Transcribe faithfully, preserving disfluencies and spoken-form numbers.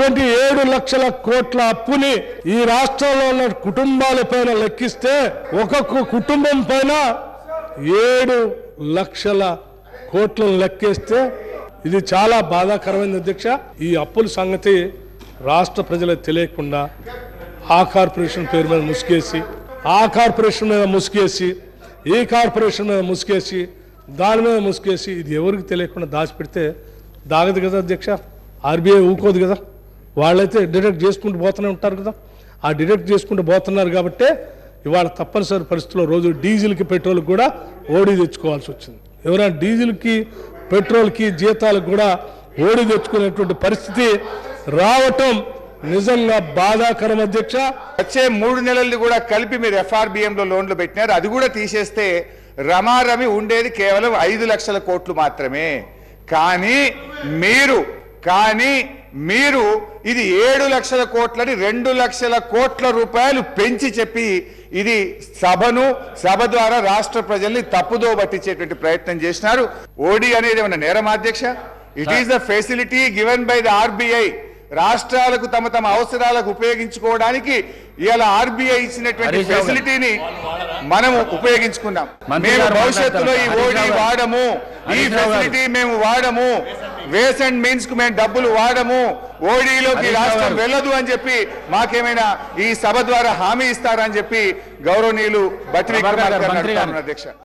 ఉన్నటువంటి ఏడు లక్షల కోట్ల అప్పుని ఈ రాష్ట్రంలో ఉన్న కుటుంబాల పైన లెక్కిస్తే ఒక్కొక్క కుటుంబం పైన ఏడు లక్షల కోట్లను లెక్కేస్తే ఇది చాలా బాధాకరమైన అధ్యక్ష. ఈ అప్పుల సంగతి రాష్ట్ర ప్రజలకు తెలియకుండా ఆ కార్పొరేషన్ పేరు మీద ముసుగేసి ఆ కార్పొరేషన్ మీద ముసుగేసి ఈ కార్పొరేషన్ మీద ముసుగేసి దాని మీద ముసుగేసి ఇది ఎవరికి తెలియకుండా దాచిపెడితే దాగదు కదా అధ్యక్ష. ఆర్బీఐ ఊకోదు కదా, వాళ్ళైతే డిడక్ట్ చేసుకుంటూ పోతూనే ఉంటారు కదా. ఆ డిడక్ట్ చేసుకుంటూ పోతున్నారు కాబట్టే ఇవాళ తప్పనిసరి పరిస్థితుల్లో రోజు డీజిల్కి పెట్రోల్కి కూడా ఓడి తెచ్చుకోవాల్సి వచ్చింది. ఎవరైనా డీజిల్కి పెట్రోల్కి జీతాలకు కూడా ఓడి తెచ్చుకునేటువంటి పరిస్థితి రావటం నిజంగా బాధాకరం అధ్యక్ష. వచ్చే మూడు నెలలు కూడా కలిపి మీరు ఎఫ్ఆర్బిఎంలో లోన్లు పెట్టినారు, అది కూడా తీసేస్తే రమారమి ఉండేది కేవలం ఐదు లక్షల కోట్లు మాత్రమే. కానీ మీరు కానీ మీరు ఇది ఏడు లక్షల కోట్లని రెండు లక్షల కోట్ల రూపాయలు పెంచి చెప్పి ఇది సభను సభ ద్వారా రాష్ట్ర ప్రజల్ని తప్పుదో పట్టించేటువంటి ప్రయత్నం చేసినారు. ఓడి అనేది ఏమన్నా నేరం అధ్యక్ష? It is the facility given by the RBI. రాష్ట్రాలకు తమ తమ అవసరాలకు ఉపయోగించుకోవడానికి ఇలా ఆర్బీఐ ఇచ్చినటువంటి ఫెసిలిటీని మనము ఉపయోగించుకున్నాం. మేము భవిష్యత్తులో ఈ ఓడి వాడము, ఈ ఫెసిలిటీ మేము వాడము, వేస్ అండ్ మీన్స్ కు మేము డబ్బులు వాడము, ఓడీలోకి రాష్ట్రం వెళ్ళదు అని చెప్పి మాకేమైనా ఈ సభ ద్వారా హామీ ఇస్తారని చెప్పి గౌరవనీయులు బట్టి విక్రమార్క గారు అధ్యక్ష.